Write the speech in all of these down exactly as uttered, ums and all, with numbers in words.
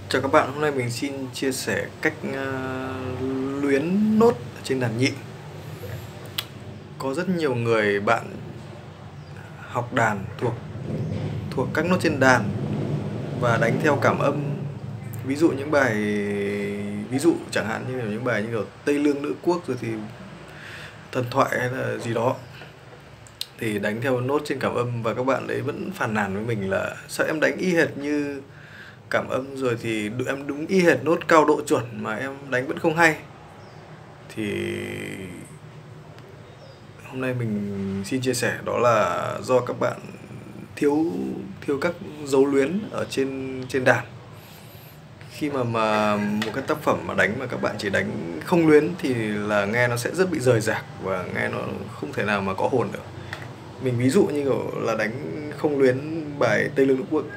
Chào các bạn, hôm nay mình xin chia sẻ cách uh, luyến nốt trên đàn nhị. Có rất nhiều người bạn học đàn thuộc thuộc các nốt trên đàn và đánh theo cảm âm. Ví dụ những bài ví dụ chẳng hạn như là những bài như kiểu Tây Lương Nữ Quốc rồi thì Thần Thoại hay là gì đó thì đánh theo nốt trên cảm âm, và các bạn ấy vẫn phàn nàn với mình là sao em đánh y hệt như cảm âm rồi thì em đúng y hệt nốt cao độ chuẩn mà em đánh vẫn không hay. Thì hôm nay mình xin chia sẻ đó là do các bạn thiếu thiếu các dấu luyến ở trên trên đàn. Khi mà mà một cái tác phẩm mà đánh mà các bạn chỉ đánh không luyến thì là nghe nó sẽ rất bị rời rạc và nghe nó không thể nào mà có hồn được. Mình ví dụ như kiểu là đánh không luyến bài Tây Lương Nữ Quốc.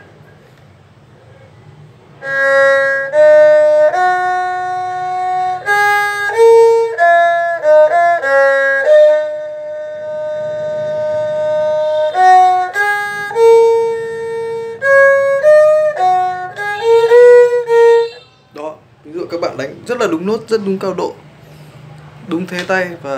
Đó, ví dụ các bạn đánh rất là đúng nốt, rất đúng cao độ, đúng thế tay và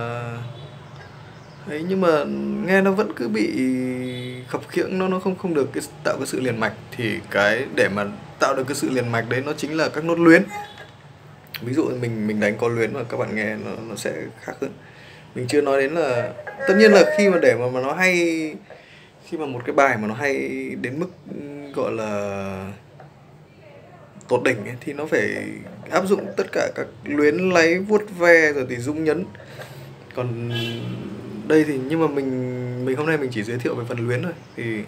ấy, nhưng mà nghe nó vẫn cứ bị khập khiễng, nó nó không không được cái tạo cái sự liền mạch. Thì cái để mà tạo được cái sự liền mạch đấy nó chính là các nốt luyến. Ví dụ mình mình đánh có luyến mà các bạn nghe nó nó sẽ khác hơn. Mình chưa nói đến là tất nhiên là khi mà để mà mà nó hay, khi mà một cái bài mà nó hay đến mức gọi là tột đỉnh ấy, thì nó phải áp dụng tất cả các luyến láy vuốt ve rồi thì rung nhấn. Còn đây thì nhưng mà mình mình hôm nay mình chỉ giới thiệu về phần luyến thôi. Thì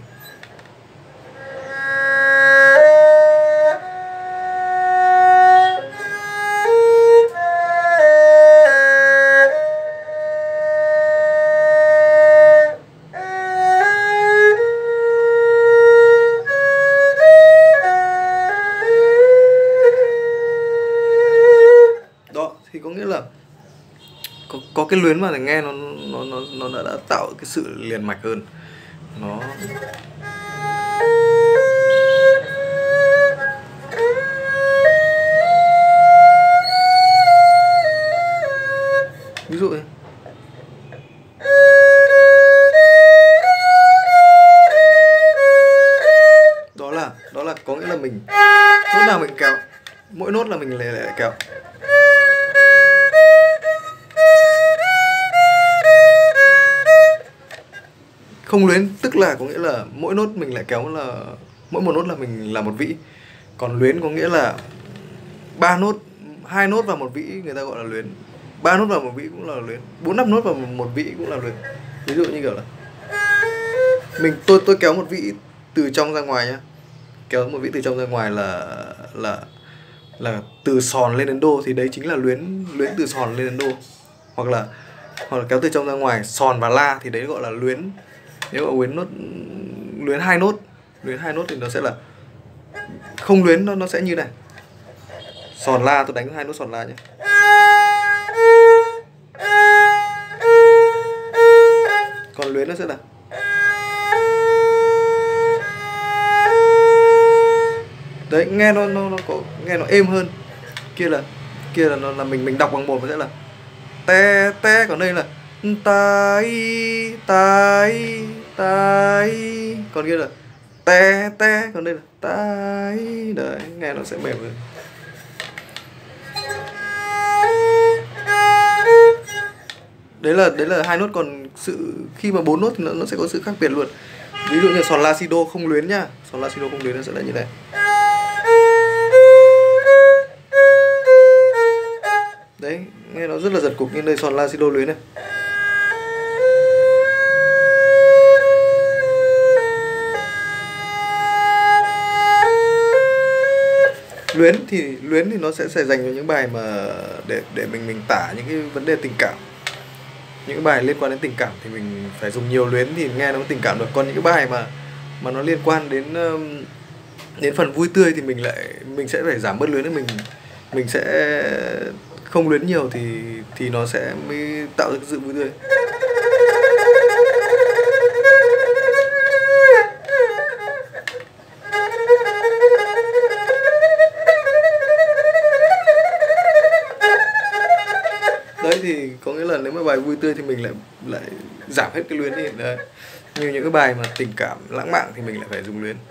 đó thì có nghĩa là có, có cái luyến mà để nghe nó nó nó nó đã, đã tạo cái sự liền mạch hơn. Nó ví dụ này. Đó là đó là có nghĩa là mình nốt nào mình kéo, mỗi nốt là mình lại lại kéo. Không luyến tức là có nghĩa là mỗi nốt mình lại kéo là mỗi một nốt là mình là một vĩ. Còn luyến có nghĩa là ba nốt, hai nốt vào một vĩ người ta gọi là luyến, ba nốt vào một vĩ cũng là luyến, bốn năm nốt vào một vĩ cũng là luyến. Ví dụ như kiểu là mình tôi tôi kéo một vĩ từ trong ra ngoài nhá, kéo một vĩ từ trong ra ngoài là là là từ sòn lên đến đô thì đấy chính là luyến luyến từ sòn lên đến đô. Hoặc là hoặc là kéo từ trong ra ngoài sòn và la thì đấy gọi là luyến. Nếu mà luyến nốt luyến hai nốt, luyến hai nốt thì nó sẽ là không luyến, nó nó sẽ như này. Sòn la, tôi đánh hai nốt sòn la nhé. Còn luyến nó sẽ là đấy, nghe nó nó nó có nghe nó êm hơn. Kia là kia là nó là mình mình đọc bằng một nó sẽ là te te, còn đây là tai tai tai, còn kia là te te, còn đây là tai. Đấy, nghe nó sẽ mềm hơn. Đấy là đấy là hai nốt. Còn sự khi mà bốn nốt thì nó, nó sẽ có sự khác biệt luôn. Ví dụ như sòn la si đô không luyến nhá, sòn la si đô không luyến nó sẽ là như này. Đấy, nghe nó rất là giật cục, nhưng đây sòn la si đô luyến này. Luyến thì luyến thì nó sẽ sẽ dành cho những bài mà để để mình mình tả những cái vấn đề tình cảm. Những cái bài liên quan đến tình cảm thì mình phải dùng nhiều luyến thì nghe nó có tình cảm được. Còn những cái bài mà mà nó liên quan đến đến phần vui tươi thì mình lại mình sẽ phải giảm bớt luyến, để mình mình sẽ không luyến nhiều thì thì nó sẽ mới tạo ra cái sự vui tươi. thì có nghĩa là nếu mà bài vui tươi thì mình lại lại giảm hết cái luyến đi đấy. Như những cái bài mà tình cảm lãng mạn thì mình lại phải dùng luyến.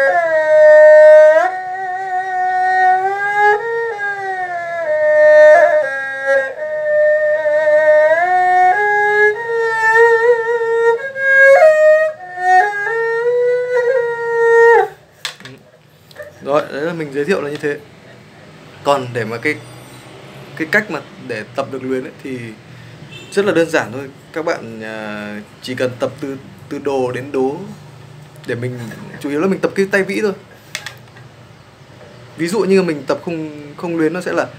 Rồi, đấy là mình giới thiệu là như thế. Còn để mà cái cái cách mà để tập được luyến ấy, thì rất là đơn giản thôi. Các bạn à, chỉ cần tập từ từ đồ đến đố, để mình chủ yếu là mình tập cái tay vĩ thôi. Ví dụ như mình tập không không luyến nó sẽ là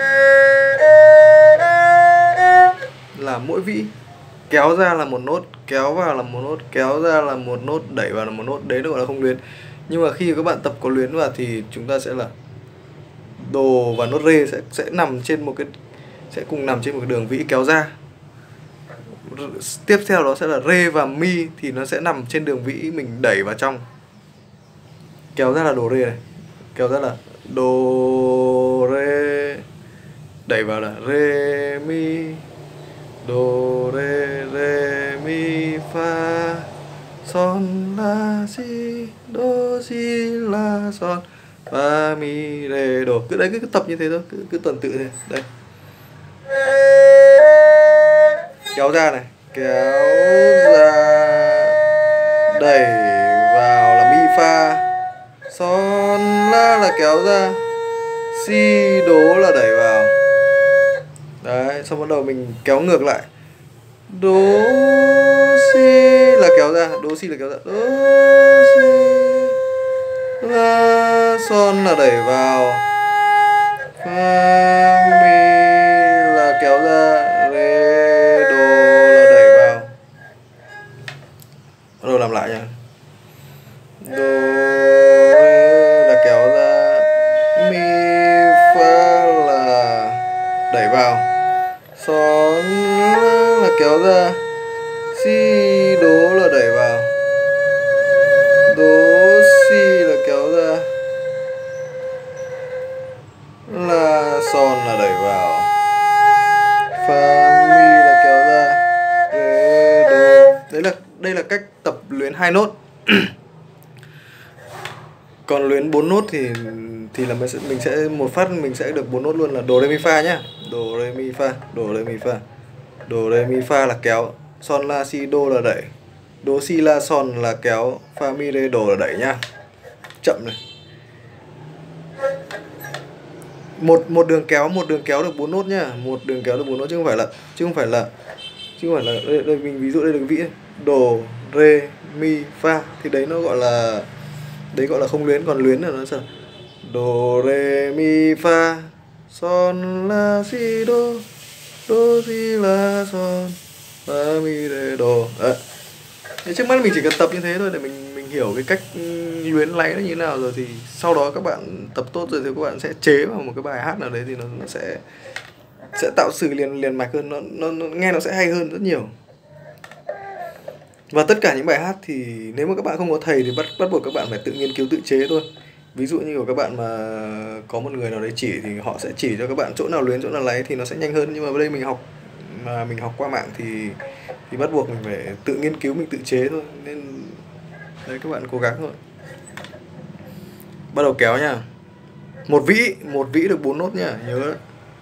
là mỗi vĩ kéo ra là một nốt, kéo vào là một nốt, kéo ra là một nốt, đẩy vào là một nốt, đấy nó gọi là không luyến. Nhưng mà khi các bạn tập có luyến vào thì chúng ta sẽ là đồ và nốt rê sẽ sẽ nằm trên một cái sẽ cùng nằm trên một cái đường vĩ kéo ra. Tiếp theo đó sẽ là rê và mi thì nó sẽ nằm trên đường vĩ mình đẩy vào trong. Kéo ra là đồ rê này, kéo ra là đồ rê, đẩy vào là rê mi, đồ rê rê mi fa son la si do si la son fa mi rê đồ. Cứ đấy cứ, cứ tập như thế thôi, cứ cứ tuần tự thế. Đây. Kéo ra này, kéo ra, đẩy vào là mi fa, son la là kéo ra, si đố là đẩy vào. Đấy, xong bắt đầu mình kéo ngược lại. Đố si là kéo ra, đố si là kéo ra, đố si la son là đẩy vào, fa mi là kéo ra, rê đô là đẩy vào. Bắt đầu làm lại nha. Đô rê là kéo ra, mi fa là đẩy vào, son là kéo ra, si đố là đẩy vào, đố si là kéo ra, la son là đẩy vào, fa mi là kéo ra, rê đô. Đấy là đây là cách tập luyến hai nốt. Còn luyến bốn nốt thì thì là mình sẽ, mình sẽ một phát mình sẽ được bốn nốt luôn là đồ rê mi fa nhá. Đồ rê mi fa, đồ rê mi fa. Đồ rê mi fa là kéo, son la si đô là đẩy, đố si la son là kéo, fa mi rê đồ là đẩy nhá. Chậm này. Một một đường kéo, một đường kéo được bốn nốt nhá, một đường kéo được bốn nốt chứ không phải là chứ không phải là chứ không phải là đây, đây mình ví dụ đây là cái vĩ này. Đồ rê mi fa thì đấy nó gọi là đấy gọi là không luyến, còn luyến là nó sẽ đồ rê mi fa son la si đô, đô si la son fa mi rê đồ. Đấy. Thế trước mắt mình chỉ cần tập như thế thôi để mình mình hiểu cái cách luyến láy nó như thế nào rồi thì sau đó các bạn tập tốt rồi thì các bạn sẽ chế vào một cái bài hát nào đấy thì nó, nó sẽ sẽ tạo sự liền liền mạch hơn, nó, nó, nó nghe nó sẽ hay hơn rất nhiều. Và tất cả những bài hát thì nếu mà các bạn không có thầy thì bắt bắt buộc các bạn phải tự nghiên cứu tự chế thôi. Ví dụ như của các bạn mà có một người nào đấy chỉ thì họ sẽ chỉ cho các bạn chỗ nào luyến chỗ nào láy thì nó sẽ nhanh hơn. Nhưng mà ở đây mình học mà mình học qua mạng thì thì bắt buộc mình phải tự nghiên cứu, mình tự chế thôi, nên đấy các bạn cố gắng thôi. Bắt đầu kéo nha. Một vĩ, một vĩ được bốn nốt nha, nhớ đấy.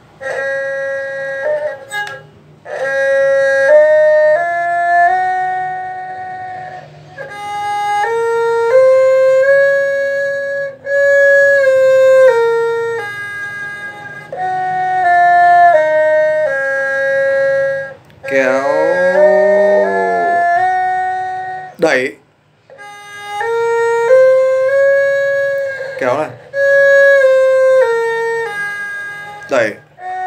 Kéo, đẩy, kéo này, đẩy,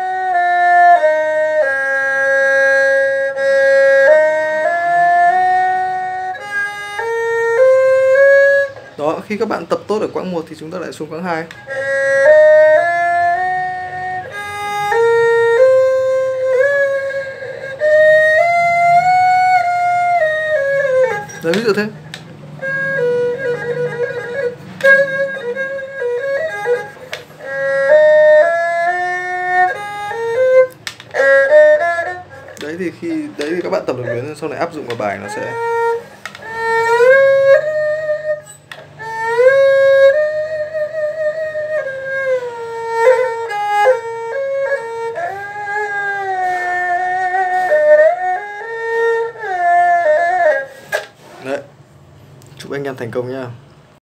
đó. Khi các bạn tập tốt ở quãng một thì chúng ta lại xuống quãng hai. Đấy, ví dụ thế. thì khi đấy thì các bạn tập được luyến, sau này áp dụng vào bài nó sẽ đấy. Chúc anh em thành công nhá.